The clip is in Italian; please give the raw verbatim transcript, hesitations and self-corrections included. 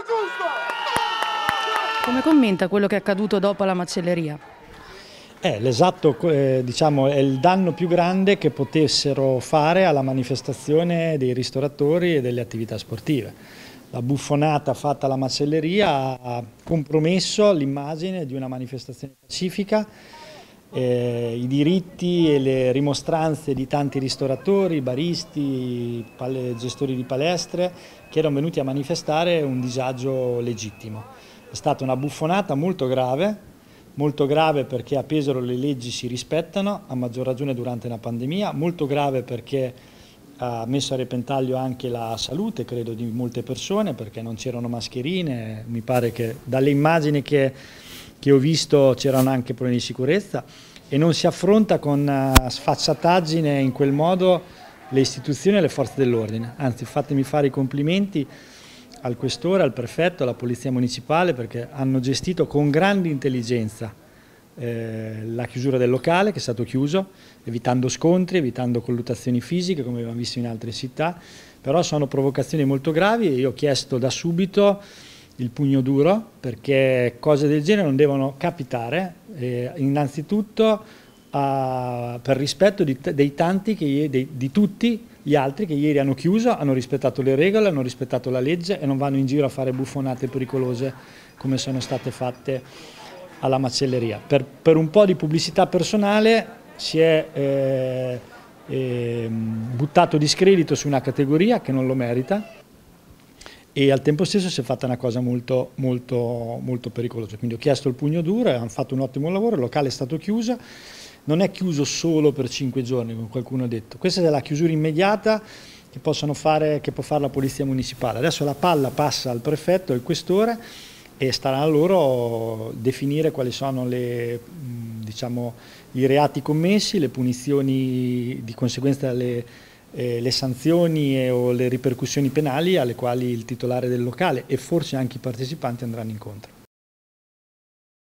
Come commenta quello che è accaduto dopo la macelleria? È l'esatto, eh, diciamo, è il danno più grande che potessero fare alla manifestazione dei ristoratori e delle attività sportive. La buffonata fatta alla macelleria ha compromesso l'immagine di una manifestazione pacifica, eh, i diritti e le rimostranze di tanti ristoratori, baristi, gestori di palestre che erano venuti a manifestare un disagio legittimo. È stata una buffonata molto grave, molto grave perché a Pesaro le leggi si rispettano, a maggior ragione durante una pandemia, molto grave perché ha messo a repentaglio anche la salute, credo, di molte persone, perché non c'erano mascherine, mi pare che dalle immagini che, che ho visto c'erano anche problemi di sicurezza e non si affronta con sfacciataggine in quel modo le istituzioni e le forze dell'ordine, anzi fatemi fare i complimenti al questore, al prefetto, alla polizia municipale perché hanno gestito con grande intelligenza eh, la chiusura del locale che è stato chiuso, evitando scontri, evitando colluttazioni fisiche come abbiamo visto in altre città, però sono provocazioni molto gravi e io ho chiesto da subito il pugno duro perché cose del genere non devono capitare, eh, innanzitutto a, per rispetto di, dei tanti, che, dei, di tutti gli altri che ieri hanno chiuso, hanno rispettato le regole, hanno rispettato la legge e non vanno in giro a fare buffonate pericolose come sono state fatte alla macelleria. Per, per un po' di pubblicità personale si è eh, eh, buttato discredito su una categoria che non lo merita e al tempo stesso si è fatta una cosa molto, molto, molto pericolosa. Quindi ho chiesto il pugno duro e hanno fatto un ottimo lavoro, il locale è stato chiuso. Non è chiuso solo per cinque giorni, come qualcuno ha detto. Questa è la chiusura immediata che, possono fare, che può fare la polizia municipale. Adesso la palla passa al prefetto e al questore e starà a loro definire quali sono le, diciamo, i reati commessi, le punizioni di conseguenza, le, eh, le sanzioni e, o le ripercussioni penali alle quali il titolare del locale e forse anche i partecipanti andranno incontro.